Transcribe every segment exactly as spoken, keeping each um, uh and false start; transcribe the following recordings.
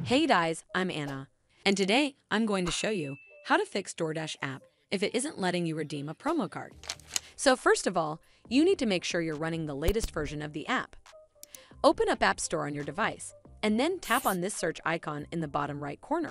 Hey guys, I'm Anna, and today I'm going to show you how to fix Doordash app if it isn't letting you redeem a promo card. So first of all, you need to make sure you're running the latest version of the app. Open up App Store on your device, and then tap on this search icon in the bottom right corner.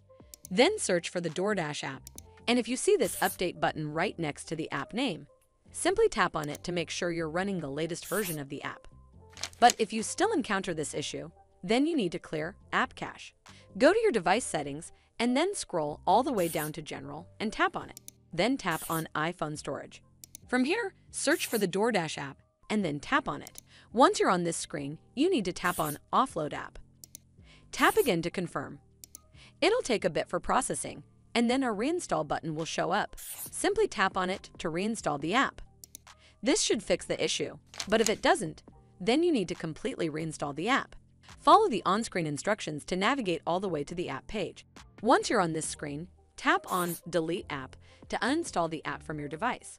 Then search for the Doordash app, and if you see this update button right next to the app name, simply tap on it to make sure you're running the latest version of the app. But if you still encounter this issue, then you need to clear App Cache. Go to your device settings and then scroll all the way down to General and tap on it. Then tap on iPhone Storage. From here, search for the Doordash app and then tap on it. Once you're on this screen, you need to tap on Offload App. Tap again to confirm. It'll take a bit for processing, and then a reinstall button will show up. Simply tap on it to reinstall the app. This should fix the issue, but if it doesn't, then you need to completely reinstall the app. Follow the on-screen instructions to navigate all the way to the app page. Once you're on this screen, tap on Delete App to uninstall the app from your device.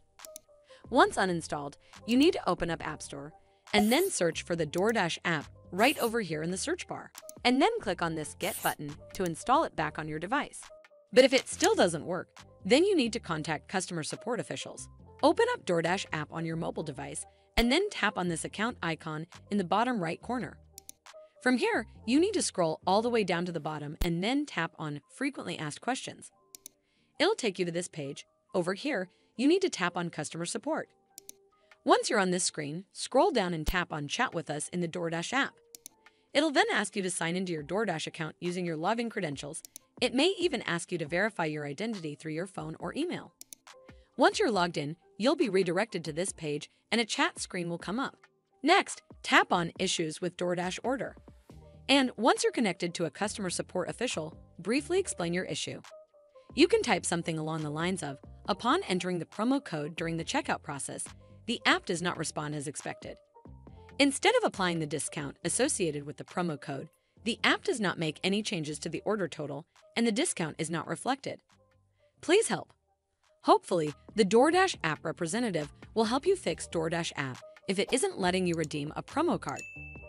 Once uninstalled, you need to open up App Store and then search for the Doordash app right over here in the search bar, and then click on this Get button to install it back on your device. But if it still doesn't work, then you need to contact customer support officials. Open up Doordash app on your mobile device and then tap on this account icon in the bottom right corner. From here, you need to scroll all the way down to the bottom and then tap on Frequently Asked Questions. It'll take you to this page. Over here, you need to tap on Customer Support. Once you're on this screen, scroll down and tap on Chat with Us in the Doordash app. It'll then ask you to sign into your Doordash account using your login credentials. It may even ask you to verify your identity through your phone or email. Once you're logged in, you'll be redirected to this page and a chat screen will come up. Next, tap on Issues with Doordash Order. And once you're connected to a customer support official, briefly explain your issue. You can type something along the lines of, upon entering the promo code during the checkout process, the app does not respond as expected. Instead of applying the discount associated with the promo code, the app does not make any changes to the order total and the discount is not reflected. Please help. Hopefully, the Doordash app representative will help you fix Doordash app if it isn't letting you redeem a promo card.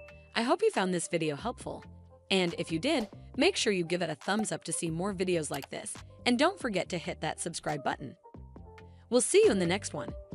I hope you found this video helpful, and if you did, make sure you give it a thumbs up to see more videos like this, and don't forget to hit that subscribe button. We'll see you in the next one.